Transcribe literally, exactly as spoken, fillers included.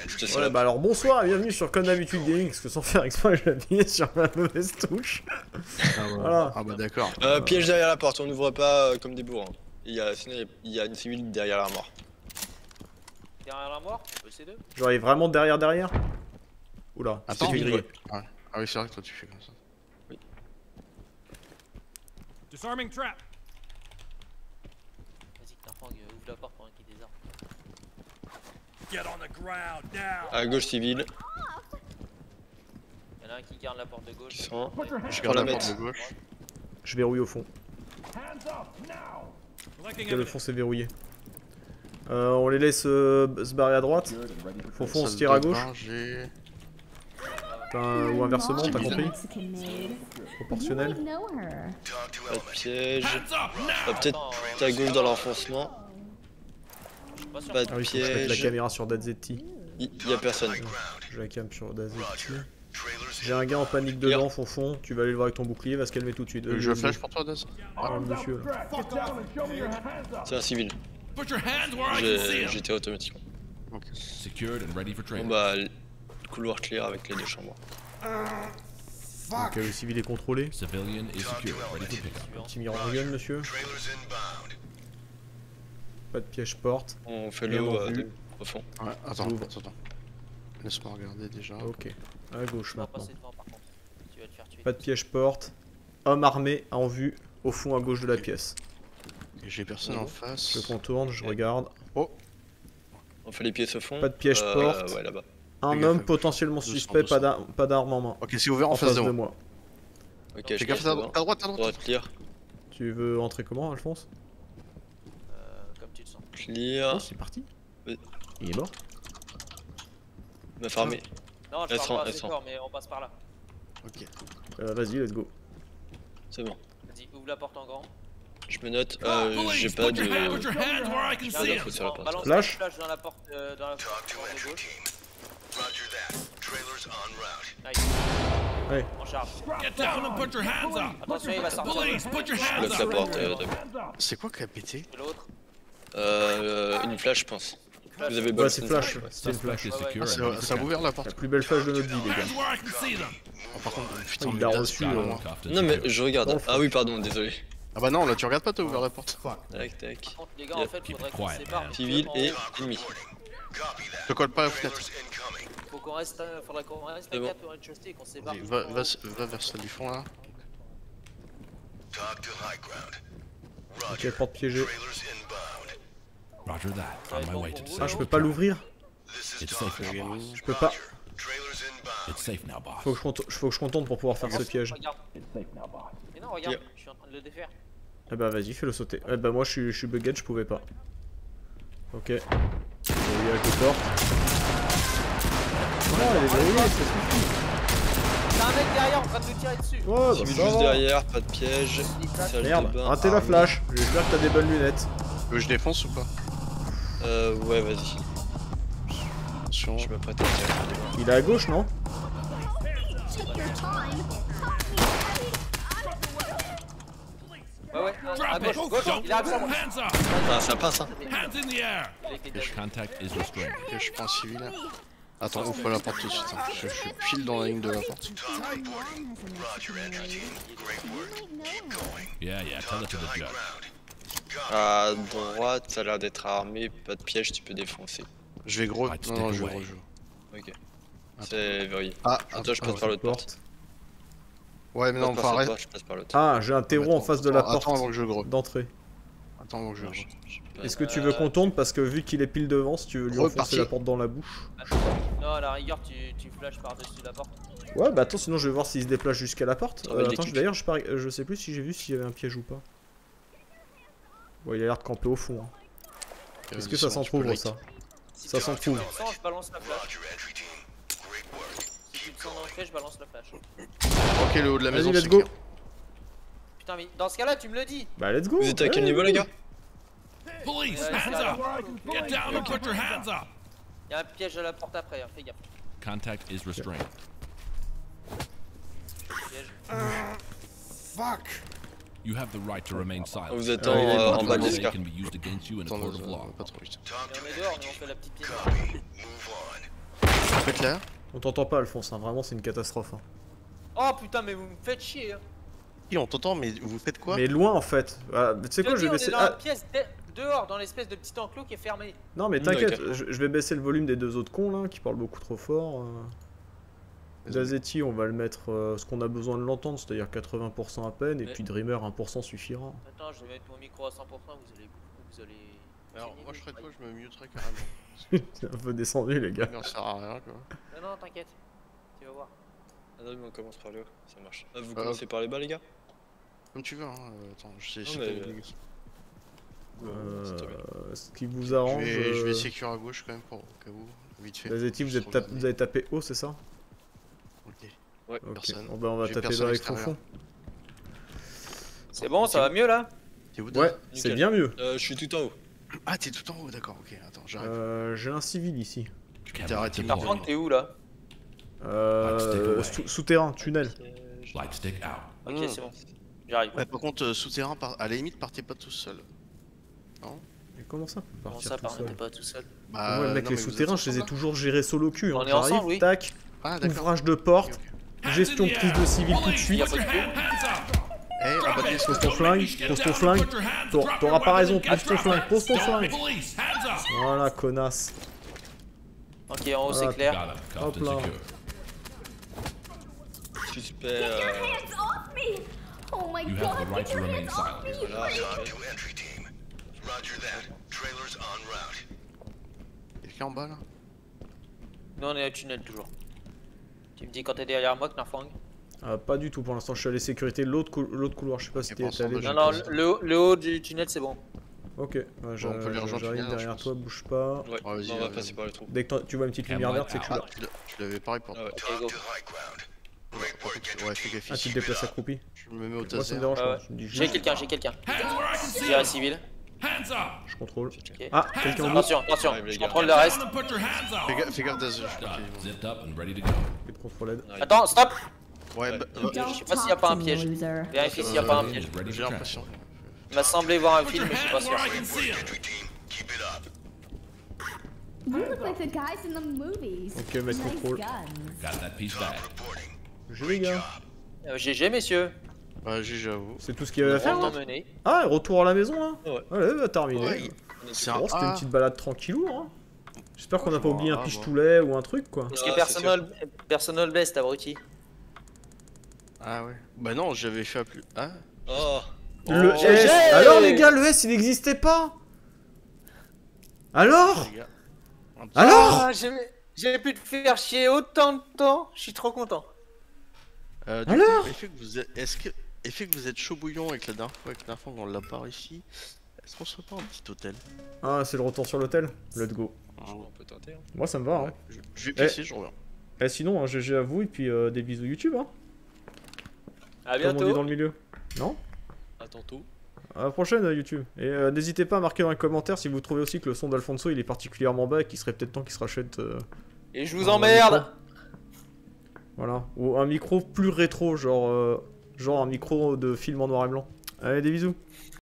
Je te Ouais, salade. bah alors bonsoir et bienvenue sur Comme d'habitude Gaming, parce que sans faire exprès, j'ai appuyé sur la mauvaise touche. Ah, ouais. Voilà. Ah bah d'accord. Euh, piège derrière la porte, on n'ouvre pas euh, comme des bourrins. Il y a, sinon, il y a une civile derrière l'armoire. Derrière l'armoire, on peut essayer deux. Genre, il est vraiment derrière, derrière. Oula, Attends, c'est grillé. ouais. Ah oui, c'est vrai que toi tu fais comme ça. Oui. Disarming trap. Vas-y, Knarfang, euh, ouvre la porte pendant qu'il désarme. Get on the ground now. À gauche, civile. Y'en a un qui garde la porte de gauche. Qui sont. Je prends garde la la porte mettre. de gauche. Je verrouille au fond. Collecting Ok, le evidence. fond c'est verrouillé. Euh, on les laisse euh, se barrer à droite. Au fond, on se tire à gauche. J'ai... Enfin, ou inversement, t'as compris? Mexican maid. Proportionnel. We know her. Pas de piège. Hands up now. Ah, peut-être à gauche dans l'enfoncement. Je suis pas sûr. Pas de Ah oui, faut que je mette la piège. caméra sur Dazetti. Il y a personne. Je la cam sur Dazetti. J'ai un gars en panique dedans, au fond. Tu vas aller le voir avec ton bouclier, va se calmer tout de suite. Euh, Je flash pour toi, Daz. Ah, le monsieur là. C'est un civil. Put your hands where I can see J'ai 'em. J'étais automatiquement. Secured and ready for Bon training. bah, le couloir clear avec les deux chambres. Ok, le civil est contrôlé. Civilian is secured, ready for pickup. Petit mirror gun, monsieur. Pas de piège porte. On fait Bien le haut en euh, vue. de- au fond. Ouais, attends, J'ouvre. attends, attends. Laisse-moi regarder déjà. Ok. À gauche Tu vas maintenant. passer devant par contre. Tu vas te faire tuer. Pas de piège porte. Homme armé en vue au fond à gauche de la pièce. Et j'ai personne en Je face. contourne, je regarde. On fait les pièces au fond. Pas de piège Euh, porte. Ouais, là-bas. Un Fais gaffe, homme fais- potentiellement doucement, suspect, pas doucement. d'ar- pas d'arme en main. Ok, c'est ouvert en, En face de moi. moi. Ok, Fais je gaffe, passe à devant. ta droite, à droite. Droite clear. Tu veux entrer comment, Alphonse? Euh, comme tu le sens. Oh, Clear. c'est parti. Oui. Il est mort. Ma fermée. Non, je Elle parle sent- pas elle assez sent. fort, mais on passe par là. Ok. Euh, Vas-y, let's go. C'est bon. Vas-y, ouvre la porte en grand. Je me note. Euh, j'ai Police, pas put your, hand, put de. your hands where I can Ah, see bah, 'em. faut sur la porte. Balance Flash. une flash dans la porte, euh, dans la porte de gauche. Nice. Ouais. En charge. Get down and put your hands up. Attention, il va sortir. Police, put your hands Bloque la up. porte. Euh, de- C'est quoi qui a pété? Et l'autre. euh, une flash, je pense. Flash. Vous avez Ouais, bolé c'est une flash. C'était une Suspect flash. is Ouais, ouais. secure Ah, and ready c'est- for ça a training. ouvert la La porte. plus belle flash de notre vie, les gars. Hands where I can see them. Oh, par contre, putain, Il mais l'a Daz, reçu, carrément. euh, Handcuffed and Non, mais secured. je regarde. Dans le Ah oui, pardon, désolé. Ah bah non, là tu regardes pas, t'as ouvert la porte. Tac, tac. Par contre, les gars, en fait, Keep faudrait it qu'on quiet, se sépare. man. Civil et ennemi. Te colle pas à la fenêtre. Faut qu'on reste, euh, faudrait qu'on reste C'est à bon. quatre au rez-de-chaussée et qu'on se sépare. Vas-y, va, va, va vers celle du fond là. Ok, porte piégée. Roger that. On my way to the Ah, safe. je peux pas l'ouvrir? It's safe now, boss. Je peux pas. It's safe now, boss. Faut que je contourne, faut que je contourne pour pouvoir faire ce piège. Regarde. Mais non, regarde, je suis en train de le défaire. Eh bah vas-y, fais-le sauter. Eh bah moi je suis, je suis bugged, je pouvais pas. Ok. Verrouillé avec les portes. Non, elle est verrouillée, ça suffit. T'as un mec derrière en train de nous tirer dessus. Ouais, bah Civil ça juste va. derrière, pas de piège. Salle de Merde, bain. raté la flash. J'espère que t'as des bonnes lunettes. Tu veux que je défonce ou pas? Euh, ouais, vas-y. Attention. Je me prête à tirer. Il est à gauche, non? Take your time. Ouais, ouais, à Drop gauche, it. gauche, il arrive sur moi. Hands up. Ah, ça passe, hein. Hands in the air. Il est Contact is restrained. Ok, je prends un civil là. Attends, ouvre pas la porte tout de suite. hein. Je, je suis pile dans la ligne de la porte. Yeah, yeah. Tell it to the judge. À droite, ça a l'air d'être armé. Pas de piège, tu peux défoncer. Je vais gros. Right, Non, non, stick je vais away. gros. je- Ok. C'est verrouillé. Ah, Attends, je ah, passe par l'autre porte. Ouais, mais non, Passe enfin par arrête. toi, je passe par l'autre. Ah, j'ai un terreau en face de la Attends, porte Attends avant que je gros. d'entrée. Attends avant que je gros. Est-ce que tu veux qu'on tourne? Parce que vu qu'il est pile devant, si tu veux lui Reparti. enfoncer la porte dans la bouche. Non, à la rigueur, tu, tu flashes par-dessus la porte. Ouais, bah attends, sinon je vais voir s'il se déplace jusqu'à la porte. Ah, Euh, bah, il attends, est d'ailleurs, je, parie- euh, je sais plus si j'ai vu s'il y avait un piège ou pas. Ouais, il a l'air de camper au fond. hein. Est-ce que ça s'entrouvre ça? Ça s'entrouvre. Sans, je balance la flash. Si tu te sens dans le fait, je balance la flash. Ok, le haut de la maison. Vas-y, let's c'est go. clair. Putain, mais dans ce cas-là, tu me le dis. Bah let's go. Vous êtes à quel Ouais, niveau, ouais. les gars? Police, Ouais, hands ça up. Get down and put your hands up. Y'a un piège à la porte après, hein, fais gaffe. Contact is restrained. Piège. You have the right to remain silent. Vous êtes Ah, en, il est euh, pas en bas de They l'escar. can be used against you in a Attends, court of euh, law. pas trop vite. Et on est dehors, mais on fait la petite pièce. Faites là. On t'entend pas, Alphonse, hein. Vraiment, c'est une catastrophe. Hein. Oh putain, mais vous me faites chier. Hein. Si, on t'entend, mais vous faites quoi? Mais loin en fait. Ah, tu sais Je quoi, te je dis, vais on est baisser. dans la Ah, pièce de- dehors, dans l'espèce de petit enclos qui est fermé. non, mais Mmh, t'inquiète, ok. je, je vais baisser le volume des deux autres cons là qui parlent beaucoup trop fort. euh. Dazetti, on va le mettre euh, ce qu'on a besoin de l'entendre, c'est-à-dire quatre-vingts pour cent à peine, et Mais- puis Dreamer un pour cent suffira. Attends, je vais mettre mon micro à cent pour cent, vous allez... Vous allez... Alors, moi je serais toi, je me muterais carrément. C'est un peu descendu, les gars. Ça sert à rien quoi. Non, non, t'inquiète. Tu vas voir. Ah non, mais on commence par le haut, ça marche. Ah, vous Euh, commencez par les bas, les gars? Comme tu veux, hein. euh, Attends, je sais, je Non, sais mais, pas euh, naviguer. Euh, c'est très bien. ce qui vous Je arrange. vais, je vais euh, sécure à gauche quand même pour au cas où. Vite fait. Dazetti, vous, Juste êtes tap- regarder. vous avez tapé haut, c'est ça? Ok. Ouais, Ok. Personne. Bon, bah, on va J'ai taper personne dans à les l'extérieur. fond. C'est bon, ça va mieux là? T'es où, Ouais, Daz c'est Nickel. bien mieux. Euh, je suis tout en haut. Ah, t'es tout en haut, d'accord, ok, attends, j'arrive. Euh, J'ai un civil ici. T'es arrêté Par pour contre, t'es où là? Euh, sous- Souterrain, tunnel. Light stick out. Ok, Mmh. c'est bon. J'arrive. Ouais, par contre, euh, souterrain, par... à la limite, partez pas tout seul. Mais comment ça peut Comment partir ça, tout par seul? t'es pas tout seul? Bah, Moi, le mec, non, les mais vous êtes souterrains, je les ai ensemble, toujours gérés solo cul. Hein. On est J'arrive, ensemble, oui. tac, là Ah, d'accord. ouvrage de porte, Ok, ok. gestion de prise de civil tout de suite. Y'a pas de feu. Eh, en bas de Pose ton flingue, pose ton flingue. T'auras t'auras pas raison, pose ton flingue, pose ton flingue. Police, hands up. Voilà, connasse. Ok, en haut c'est Voilà. clair. Got it. Hop Cuffed and là. secure. Suspect. Get your Euh... hands off me! Oh my You god, have the right get to your remain hands off silent. me! Voilà, Ah, ok. To entry team. Roger that. Trailers en route. Quelqu'un en bas là? Nous on est au tunnel toujours. Tu me dis quand t'es derrière moi, Knarfang? Ah, pas du tout pour l'instant, je suis allé sécurité de l'autre cou- l'autre couloir, je sais pas si Et t'es pour allé. ça, Non, non, le, le haut- le haut du tunnel c'est bon. Ok, ouais, j'a- on peut les rejoindre j'arrive tunnel, je derrière pense. toi, bouge pas. Ouais, Ouais, vas-y, non, on va vas-y. passer par les trous. Dès que t'en- tu vois une petite lumière verte, c'est que je suis là. Tu l'as- tu l'avais pareil pour Ah ouais. Talk go. to high ground. Great work, entry Ouais, fais team. gaffe Ah, tu ici. te déplaces accroupi. Je me mets au Moi, ça me taser. dérange Ouais, pas. ouais. Je me dis J'ai juste, quelqu'un, j'ai quelqu'un. Hands where I can see J'ai un them. civil. Hands up. je contrôle. Ok. Ah, quelqu'un en haut. Attention, attention, Arrive, les je gars. contrôle le Down reste. and put your hands Fais up. gaffe, fais gaffe taser. je crois Got qu'ils it. vont- Zipped up and ready to go. Et de contrôle aide. Arrive. Attends, stop! Ouais, Ouais. bah, Je bah, sais pas s'il y a pas un piège. Vérifie s'il y a pas un Euh, piège. Ready j'ai to l'impression. transfer. Il m'a semblé voir un Put film, your mais je suis pas hands sûr. where I can see them. Entry team. Keep it up. You look like the guys in the movies. Ok, mettre Nice contrôle. guns. Got that piece back. Reporting. J'ai les gars. Euh, G G, messieurs. Ouais, j'ai j'avoue. C'est tout ce qu'il y avait à faire. On hein t'a mené. Ah, retour à la maison là. Ouais. Ouais, bah terminé. Ouais, c'est un Bon, c'était une A. petite balade tranquillou. Hein. J'espère qu'on n'a pas Franchement, oublié un ah, pistoulet ou un truc quoi. Parce Ah, que c'est personal, personal best, abruti. Ah ouais. Bah non, j'avais fait à plus. Ah. Oh, Le Oh, S. G G. Alors les gars, le S il n'existait pas. Alors Les gars. Un petit- Alors Ah, j'ai j'ai pu te faire chier autant de temps, je suis trop content. Euh, du Alors coup, effet que vous êtes, est-ce que, effet que vous êtes chaud bouillant avec la dernière fois avec Knarfang on l'a pas réussi. Est-ce qu'on se fait pas un petit hôtel? Ah, c'est le retour sur l'hôtel. Let's go. on peut tenter. Hein. Moi ça me va. Hein. Ouais, je, je vais pisser, je reviens. Eh, sinon, hein, G G à vous et puis euh, des bisous YouTube. Hein. À Comme on dit dans bientôt. le milieu. Non? À tantôt. À la prochaine euh, YouTube. Et euh, n'hésitez pas à marquer dans les commentaires si vous trouvez aussi que le son d'Alfonso il est particulièrement bas et qu'il serait peut-être temps qu'il se rachète. euh, Et je vous un emmerde. micro. Voilà. Ou un micro plus rétro, genre, euh, genre un micro de film en noir et blanc. Allez, des bisous.